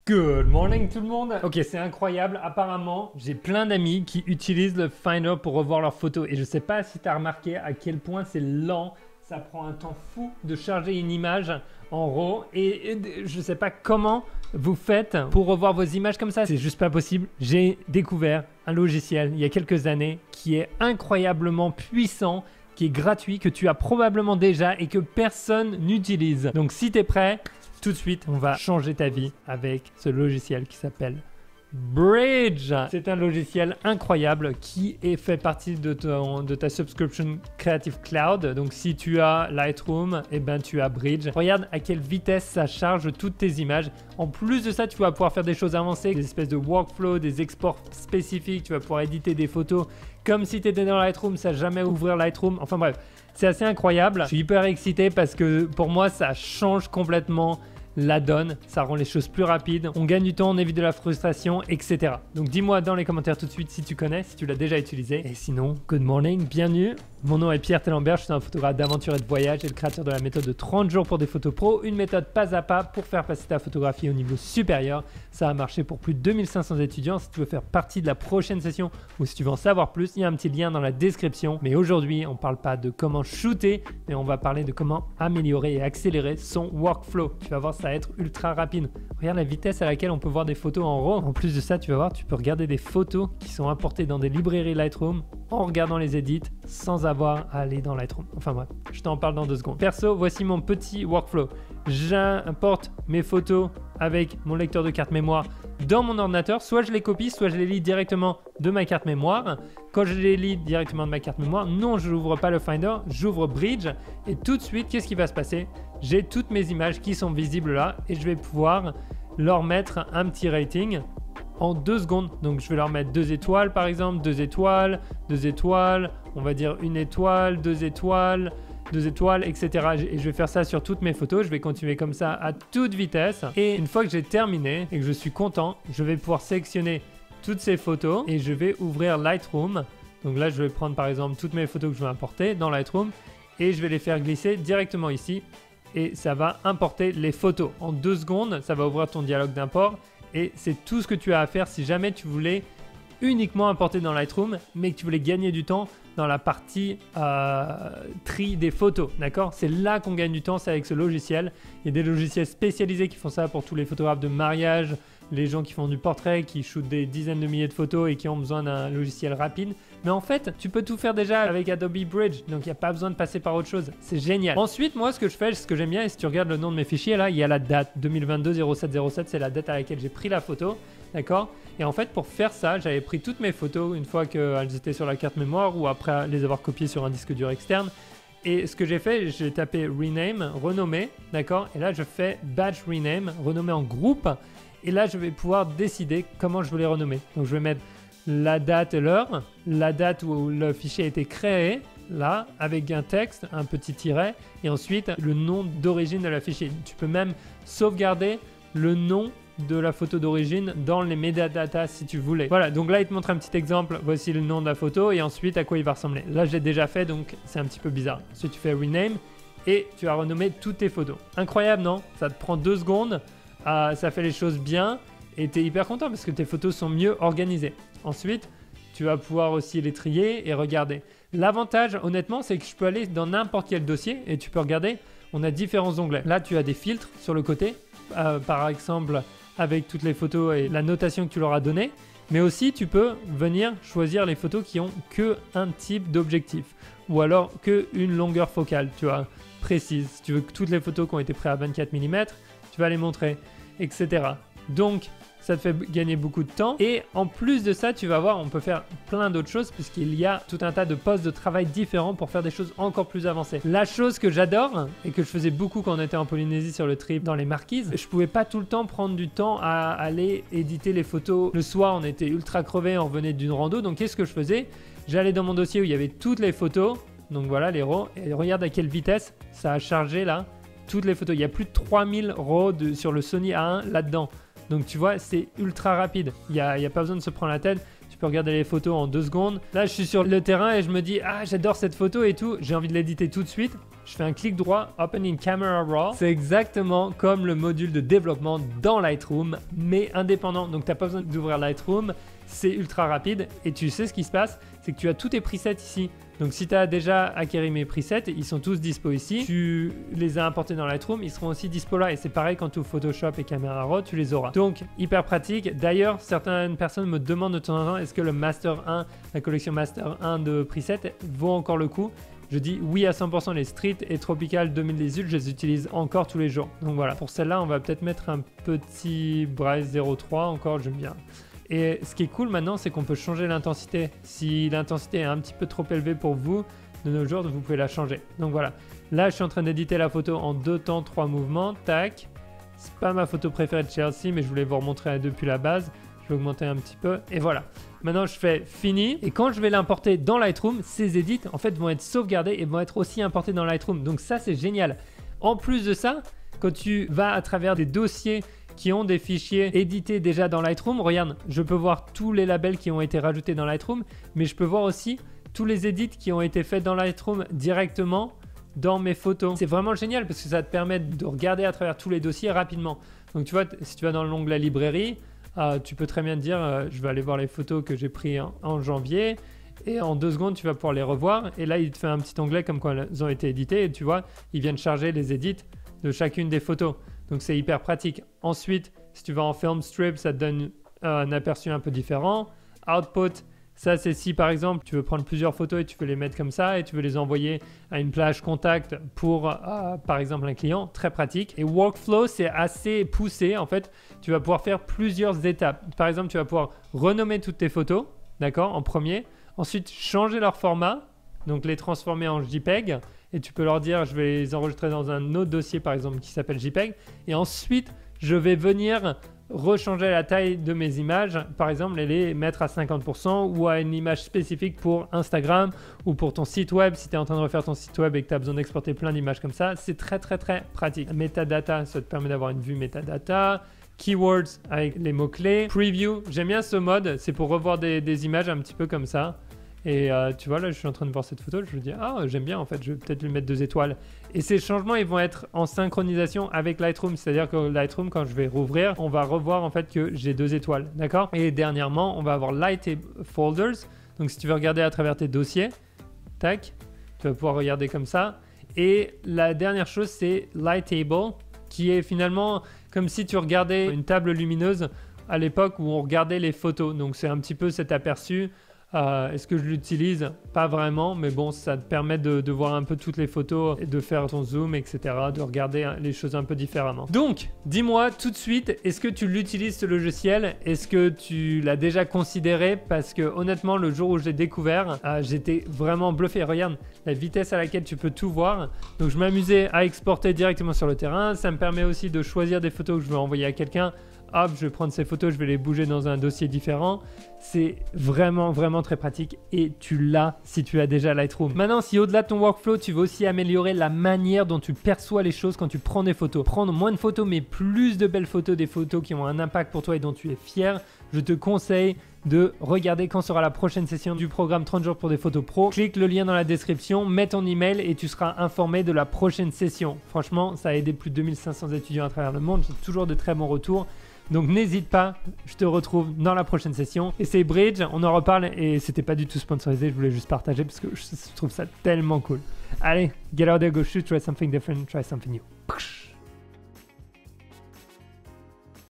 Good morning tout le monde. Ok, c'est incroyable. Apparemment, j'ai plein d'amis qui utilisent le Finder pour revoir leurs photos. Et je sais pas si tu as remarqué à quel point c'est lent. Ça prend un temps fou de charger une image en RAW. Et je sais pas comment vous faites pour revoir vos images comme ça. C'est juste pas possible. J'ai découvert un logiciel il y a quelques années qui est incroyablement puissant, qui est gratuit, que tu as probablement déjà et que personne n'utilise. Donc si tu es prêt, tout de suite, on va changer ta vie avec ce logiciel qui s'appelle Bridge. C'est un logiciel incroyable qui est fait partie de ta subscription Creative Cloud. Donc si tu as Lightroom, eh ben tu as Bridge. Regarde à quelle vitesse ça charge toutes tes images. En plus de ça, tu vas pouvoir faire des choses avancées, des espèces de workflow, des exports spécifiques. Tu vas pouvoir éditer des photos comme si tu étais dans Lightroom, ça jamais ouvrir Lightroom. Enfin bref, c'est assez incroyable. Je suis hyper excité parce que pour moi, ça change complètement la donne, ça rend les choses plus rapides, on gagne du temps, on évite de la frustration, etc. Donc dis-moi dans les commentaires tout de suite si tu connais, si tu l'as déjà utilisé. Et sinon, good morning, bienvenue. Mon nom est Pierre Tellenberg, je suis un photographe d'aventure et de voyage et le créateur de la méthode de 30 jours pour des photos pro, une méthode pas à pas pour faire passer ta photographie au niveau supérieur. Ça a marché pour plus de 2500 étudiants. Si tu veux faire partie de la prochaine session ou si tu veux en savoir plus, il y a un petit lien dans la description. Mais aujourd'hui, on ne parle pas de comment shooter, mais on va parler de comment améliorer et accélérer son workflow. Tu vas voir, ça va être ultra rapide. Regarde la vitesse à laquelle on peut voir des photos en RAW. En plus de ça, tu vas voir, tu peux regarder des photos qui sont importées dans des librairies Lightroom en regardant les edits sans avoir à aller dans Lightroom. Enfin bref, je t'en parle dans 2 secondes. Perso, voici mon petit workflow. J'importe mes photos avec mon lecteur de carte mémoire dans mon ordinateur. Soit je les copie, soit je les lis directement de ma carte mémoire. Quand je les lis directement de ma carte mémoire, non, je n'ouvre pas le Finder, j'ouvre Bridge. Et tout de suite, qu'est-ce qui va se passer? J'ai toutes mes images qui sont visibles là et je vais pouvoir leur mettre un petit rating en 2 secondes. Donc je vais leur mettre 2 étoiles par exemple, 2 étoiles, 2 étoiles, on va dire 1 étoile, 2 étoiles, 2 étoiles, etc. Et je vais faire ça sur toutes mes photos. Je vais continuer comme ça à toute vitesse. Et une fois que j'ai terminé et que je suis content, je vais pouvoir sélectionner toutes ces photos et je vais ouvrir Lightroom. Donc là, je vais prendre par exemple toutes mes photos que je veux importer dans Lightroom et je vais les faire glisser directement ici. Et ça va importer les photos. En 2 secondes, ça va ouvrir ton dialogue d'import. Et c'est tout ce que tu as à faire si jamais tu voulais uniquement importer dans Lightroom, mais que tu voulais gagner du temps dans la partie tri des photos, d'accord? C'est là qu'on gagne du temps, c'est avec ce logiciel. Il y a des logiciels spécialisés qui font ça pour tous les photographes de mariage, les gens qui font du portrait, qui shootent des dizaines de milliers de photos et qui ont besoin d'un logiciel rapide. Mais en fait, tu peux tout faire déjà avec Adobe Bridge, donc il n'y a pas besoin de passer par autre chose. C'est génial. Ensuite, moi, ce que je fais, ce que j'aime bien, et si tu regardes le nom de mes fichiers, là, il y a la date 2022-07-07, c'est la date à laquelle j'ai pris la photo, d'accord? Et en fait, pour faire ça, j'avais pris toutes mes photos une fois qu'elles étaient sur la carte mémoire ou après les avoir copiées sur un disque dur externe. Et ce que j'ai fait, j'ai tapé Rename, renommer, d'accord? Et là, je fais Batch Rename, renommer en groupe. Et là, je vais pouvoir décider comment je veux les renommer. Donc, je vais mettre la date et l'heure, la date où le fichier a été créé, là, avec un texte, un petit tiret, et ensuite le nom d'origine de la fichier. Tu peux même sauvegarder le nom de la photo d'origine dans les metadata si tu voulais. Voilà, donc là, il te montre un petit exemple. Voici le nom de la photo et ensuite à quoi il va ressembler. Là, j'ai déjà fait, donc c'est un petit peu bizarre. Ensuite, tu fais Rename et tu as renommé toutes tes photos. Incroyable, non? Ça te prend 2 secondes. Ça fait les choses bien et tu es hyper content parce que tes photos sont mieux organisées. Ensuite, tu vas pouvoir aussi les trier et regarder. L'avantage, honnêtement, c'est que je peux aller dans n'importe quel dossier et tu peux regarder. On a différents onglets. Là, tu as des filtres sur le côté, par exemple, avec toutes les photos et la notation que tu leur as donnée. Mais aussi, tu peux venir choisir les photos qui ont qu'un type d'objectif ou alors qu'une longueur focale, tu vois, précise. Si tu veux que toutes les photos qui ont été prises à 24 mm, tu vas les montrer, etc. Donc, ça te fait gagner beaucoup de temps. Et en plus de ça, tu vas voir, on peut faire plein d'autres choses puisqu'il y a tout un tas de postes de travail différents pour faire des choses encore plus avancées. La chose que j'adore et que je faisais beaucoup quand on était en Polynésie sur le trip dans les Marquises, je pouvais pas tout le temps prendre du temps à aller éditer les photos. Le soir, on était ultra crevés, on revenait d'une rando. Donc, qu'est-ce que je faisais? J'allais dans mon dossier où il y avait toutes les photos. Donc voilà, les RAW. Et regarde à quelle vitesse ça a chargé là toutes les photos. Il y a plus de 3000 RAW sur le Sony A1 là-dedans. Donc tu vois, c'est ultra rapide. Il y a pas besoin de se prendre la tête. Tu peux regarder les photos en 2 secondes. Là, je suis sur le terrain et je me dis, ah, j'adore cette photo et tout. J'ai envie de l'éditer tout de suite. Je fais un clic droit, Open in Camera Raw. C'est exactement comme le module de développement dans Lightroom, mais indépendant. Donc, tu n'as pas besoin d'ouvrir Lightroom. C'est ultra rapide. Et tu sais ce qui se passe, c'est que tu as tous tes presets ici. Donc, si tu as déjà acquéri mes presets, ils sont tous dispo ici. Tu les as importés dans Lightroom, ils seront aussi dispo là. Et c'est pareil quand tu ouvres Photoshop et Camera Raw, tu les auras. Donc, hyper pratique. D'ailleurs, certaines personnes me demandent de temps en temps, est-ce que le Master 1, la collection Master 1 de presets vaut encore le coup? Je dis oui à 100%, les Street et Tropical 2018, je les utilise encore tous les jours. Donc voilà, pour celle-là, on va peut-être mettre un petit Bryce 03 encore, j'aime bien. Et ce qui est cool maintenant, c'est qu'on peut changer l'intensité. Si l'intensité est un petit peu trop élevée pour vous, de nos jours, vous pouvez la changer. Donc voilà, là, je suis en train d'éditer la photo en 2 temps, 3 mouvements. Tac. C'est pas ma photo préférée de Chelsea, mais je voulais vous remontrer depuis la base. Je vais augmenter un petit peu et voilà. Maintenant, je fais fini et quand je vais l'importer dans Lightroom, ces edits en fait vont être sauvegardés et vont être aussi importés dans Lightroom. Donc ça, c'est génial. En plus de ça, quand tu vas à travers des dossiers qui ont des fichiers édités déjà dans Lightroom, regarde, je peux voir tous les labels qui ont été rajoutés dans Lightroom, mais je peux voir aussi tous les edits qui ont été faits dans Lightroom directement dans mes photos. C'est vraiment génial parce que ça te permet de regarder à travers tous les dossiers rapidement. Donc tu vois, si tu vas dans l'onglet librairie, tu peux très bien te dire, je vais aller voir les photos que j'ai prises en janvier et en 2 secondes, tu vas pouvoir les revoir. Et là, il te fait un petit onglet comme quoi elles ont été éditées et tu vois, il vient de charger les edits de chacune des photos. Donc, c'est hyper pratique. Ensuite, si tu vas en Film Strip, ça te donne un aperçu un peu différent. Output, ça, c'est si par exemple, tu veux prendre plusieurs photos et tu veux les mettre comme ça et tu veux les envoyer à une plage contact pour, par exemple, un client. Très pratique. Et Workflow, c'est assez poussé. En fait, tu vas pouvoir faire plusieurs étapes. Par exemple, tu vas pouvoir renommer toutes tes photos, d'accord, en premier. Ensuite, changer leur format, donc les transformer en JPEG. Et tu peux leur dire, je vais les enregistrer dans un autre dossier, par exemple, qui s'appelle JPEG. Et ensuite, je vais venir rechanger la taille de mes images, par exemple, et les mettre à 50% ou à une image spécifique pour Instagram ou pour ton site web. Si tu es en train de refaire ton site web et que tu as besoin d'exporter plein d'images comme ça, c'est très, très, très pratique. Metadata, ça te permet d'avoir une vue metadata. Keywords avec les mots-clés. Preview, j'aime bien ce mode, c'est pour revoir des images un petit peu comme ça. Et tu vois, là, je suis en train de voir cette photo, je me dis, ah, j'aime bien, en fait, je vais peut-être lui mettre 2 étoiles. Et ces changements, ils vont être en synchronisation avec Lightroom. C'est-à-dire que Lightroom, quand je vais rouvrir, on va revoir, en fait, que j'ai 2 étoiles, d'accord? Et dernièrement, on va avoir Light Folders. Donc, si tu veux regarder à travers tes dossiers, tac, tu vas pouvoir regarder comme ça. Et la dernière chose, c'est Light Table, qui est finalement comme si tu regardais une table lumineuse à l'époque où on regardait les photos. Donc, c'est un petit peu cet aperçu. Est-ce que je l'utilise? Pas vraiment, mais bon, ça te permet de voir un peu toutes les photos et de faire ton zoom, etc., de regarder les choses un peu différemment. Donc, dis-moi tout de suite, est-ce que tu l'utilises ce logiciel? Est-ce que tu l'as déjà considéré? Parce que honnêtement, le jour où je l'ai découvert, j'étais vraiment bluffé. Regarde la vitesse à laquelle tu peux tout voir. Donc, je m'amusais à exporter directement sur le terrain. Ça me permet aussi de choisir des photos que je veux envoyer à quelqu'un. Hop, je vais prendre ces photos, je vais les bouger dans un dossier différent. C'est vraiment, vraiment très pratique et tu l'as si tu as déjà Lightroom. Maintenant, si au-delà de ton workflow, tu veux aussi améliorer la manière dont tu perçois les choses quand tu prends des photos. Prendre moins de photos, mais plus de belles photos, des photos qui ont un impact pour toi et dont tu es fier, je te conseille de regarder quand sera la prochaine session du programme 30 jours pour des photos pro. Clique le lien dans la description, mets ton email et tu seras informé de la prochaine session. Franchement, ça a aidé plus de 2500 étudiants à travers le monde. J'ai toujours de très bons retours. Donc n'hésite pas, je te retrouve dans la prochaine session. Et c'est Bridge, on en reparle et c'était pas du tout sponsorisé, je voulais juste partager parce que je trouve ça tellement cool. Allez, get out there, go shoot, try something different, try something new.